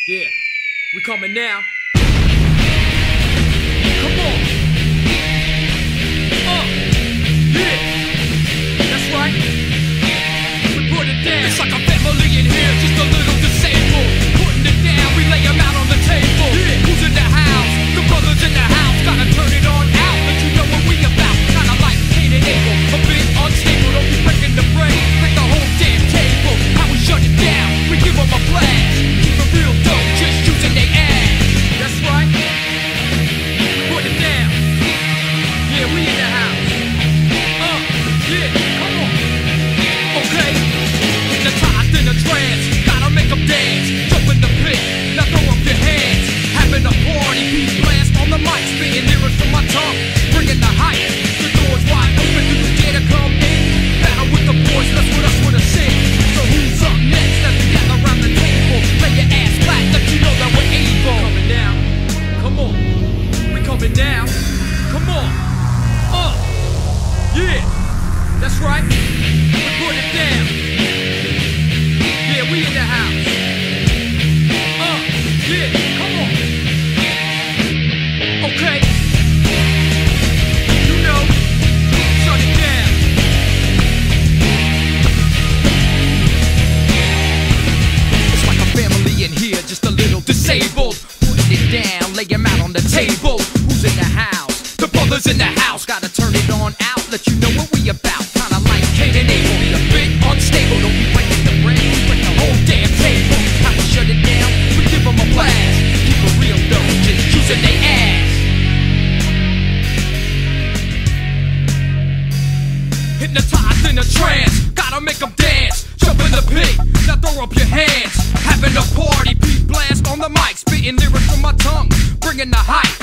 Yeah, we coming now. Come on. Yeah, that's right. We put it down. It's like a family in here, just a little disabled. Putting it down, we lay them out on the table. Yeah. Who's in the house? The brothers in the house. Gotta turn it on out, let you know what we about. Kinda like Cain and Abel, a bit unstable. Don't be breaking the brain, break the whole damn table. How we shut it down, we give them a blast. Keep it real dope, just using they ass. That's right. We put it down. Yeah, we in the house. Yeah, come on. Okay. Hypnotized in a trance, gotta make them dance. Jump in the pit, now throw up your hands. Having a party, Pete Blast on the mic, spitting lyrics from my tongue, bringing the hype. The door's wide open, do you dare to come in? Battle with the boys, that's what us with a sing. So who's up next? Let's gather around the table. Lay your ass flat, let you know that we're able. Coming down, come on. We coming down, come on. Yeah, that's right. We put it down. Yeah, we in the house. Yeah, come on. Okay. You know, shut it down. It's like a family in here, just a little disabled. Putting it down, lay him out on the table. Who's in the house? The brothers in the house. Gotta turn it on out, let you know what we about. Kinda like Cain and Abel, be a bit unstable. Don't be breaking the brain, we break the whole damn table. How we shut it down, we give them a blast. Keep it real though, just using they ass. Hypnotized in a trance, gotta make them dance. Jump in the pit, now throw up your hands. Having a party, Pete Blast on the mic, spitting lyrics from my tongue, bringing the hype.